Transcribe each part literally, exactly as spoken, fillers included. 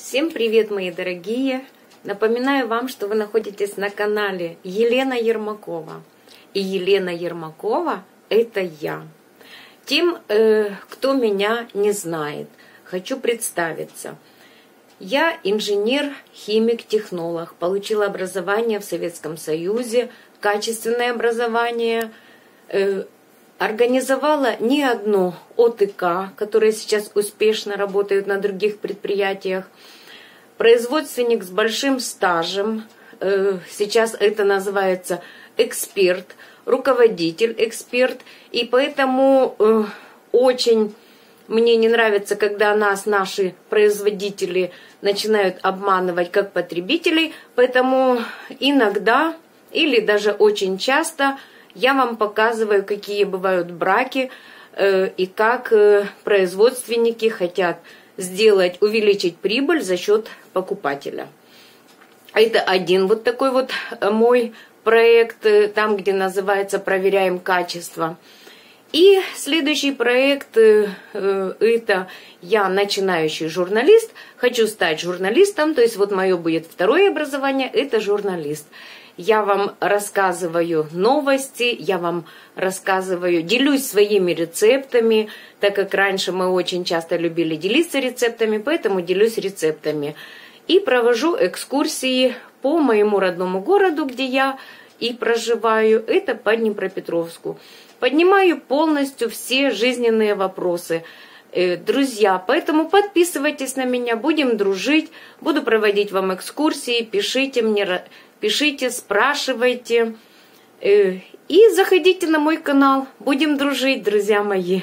Всем привет, мои дорогие! Напоминаю вам, что вы находитесь на канале Елена Ермакова. И Елена Ермакова – это я. Тем, э, кто меня не знает, хочу представиться. Я инженер-химик-технолог, получила образование в Советском Союзе, качественное образование, э, организовала не одно ОТК, которые сейчас успешно работают на других предприятиях, производственник с большим стажем, сейчас это называется эксперт, руководитель эксперт, и поэтому очень мне не нравится, когда нас наши производители начинают обманывать как потребителей, поэтому иногда или даже очень часто я вам показываю, какие бывают браки и как производственники хотят сделать, увеличить прибыль за счет покупателя. Это один вот такой вот мой проект, там, где называется «Проверяем качество». И следующий проект, это я начинающий журналист, хочу стать журналистом, то есть вот мое будет второе образование, это журналист. Я вам рассказываю новости, я вам рассказываю, делюсь своими рецептами, так как раньше мы очень часто любили делиться рецептами, поэтому делюсь рецептами. И провожу экскурсии по моему родному городу, где я и проживаю, это по Днепропетровску. Поднимаю полностью все жизненные вопросы. Друзья, поэтому подписывайтесь на меня, будем дружить, буду проводить вам экскурсии, пишите мне, пишите, спрашивайте и заходите на мой канал, будем дружить, друзья мои.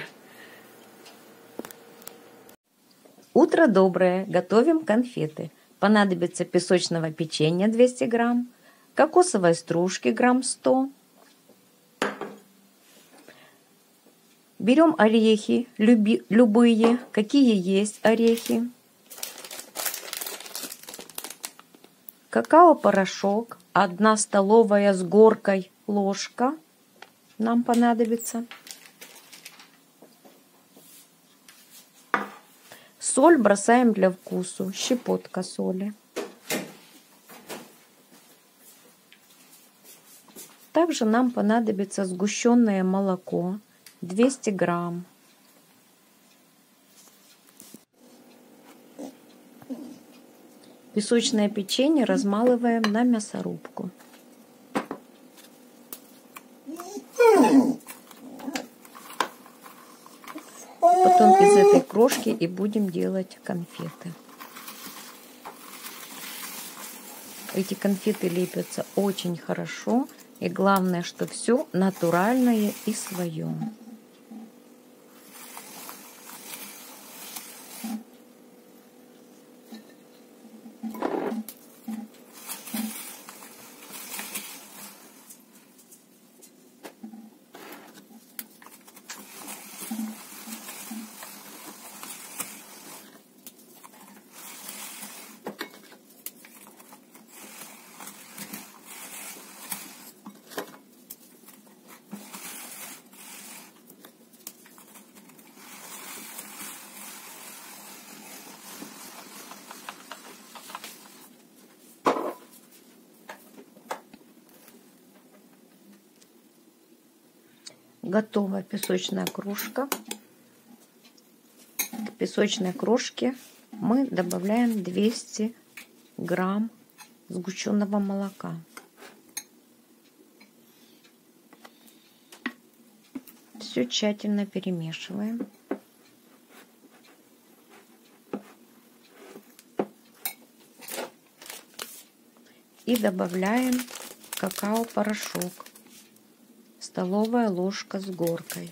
Утро доброе, готовим конфеты. Понадобится песочного печенья двести грамм, кокосовой стружки грамм сто. Берем орехи, люби, любые, какие есть орехи. Какао-порошок, одна столовая с горкой ложка нам понадобится. Соль бросаем для вкуса, щепотка соли. Также нам понадобится сгущенное молоко, двести грамм. Песочное печенье размалываем на мясорубку. Потом из этой крошки и будем делать конфеты. Эти конфеты лепятся очень хорошо. И главное, что все натуральное и свое. Готова песочная кружка. К песочной крошке мы добавляем двести грамм сгущенного молока. Все тщательно перемешиваем. И добавляем какао-порошок. Столовая ложка с горкой.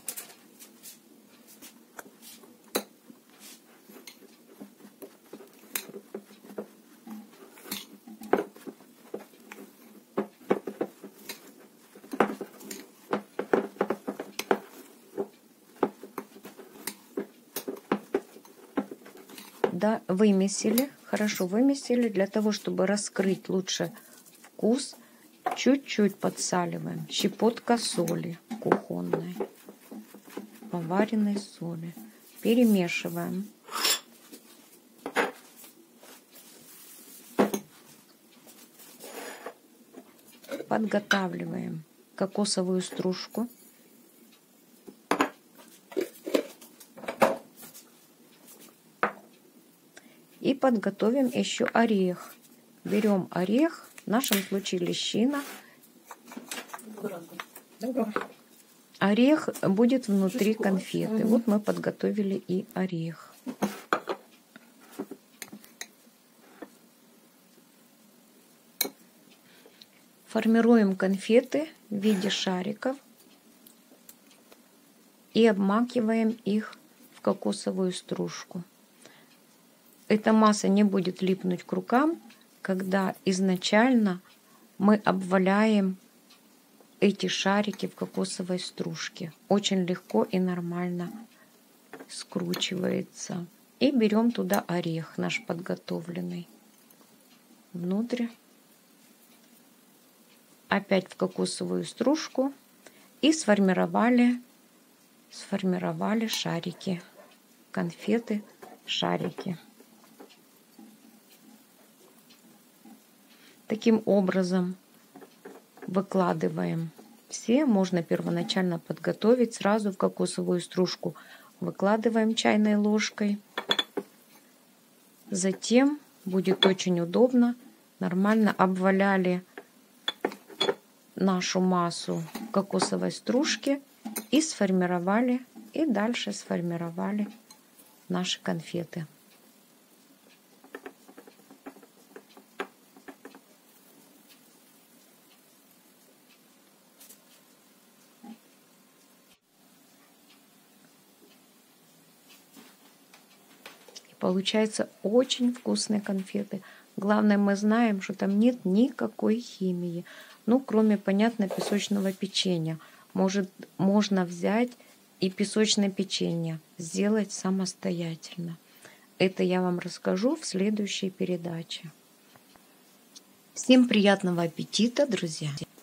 Да, вымесили, хорошо вымесили, для того, чтобы раскрыть лучше вкус. Чуть-чуть подсаливаем. Щепотка соли кухонной, поваренной соли. Перемешиваем. подготавливаем кокосовую стружку. И подготовим еще орех. Берем орех, в нашем случае лещина. Орех будет внутри конфеты. Вот мы подготовили и орех. Формируем конфеты в виде шариков и обмакиваем их в кокосовую стружку. Эта масса не будет липнуть к рукам, когда изначально мы обваляем эти шарики в кокосовой стружке. Очень легко и нормально скручивается. И берем туда орех наш подготовленный. Внутрь. Опять в кокосовую стружку. И сформировали, сформировали шарики. Конфеты, шарики. Таким образом выкладываем все. Можно первоначально подготовить сразу в кокосовую стружку. Выкладываем чайной ложкой. Затем будет очень удобно. Нормально обваляли нашу массу в кокосовой стружке и сформировали, и дальше сформировали наши конфеты. Получается очень вкусные конфеты. Главное, мы знаем, что там нет никакой химии. Ну, кроме, понятно, песочного печенья. Может, можно взять и песочное печенье сделать самостоятельно. Это я вам расскажу в следующей передаче. Всем приятного аппетита, друзья!